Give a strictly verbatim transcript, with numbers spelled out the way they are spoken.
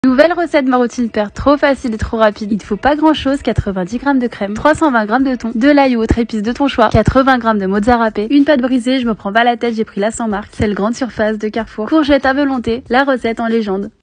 Nouvelle recette marottine père, trop facile et trop rapide. Il ne faut pas grand chose, quatre-vingt-dix grammes de crème, trois cent vingt grammes de thon, de l'ail ou autre épice de ton choix, quatre-vingts grammes de mozza râpé, une pâte brisée, je me prends pas la tête, j'ai pris la sans marque, celle grande surface de Carrefour, courgettes à volonté, la recette en légende.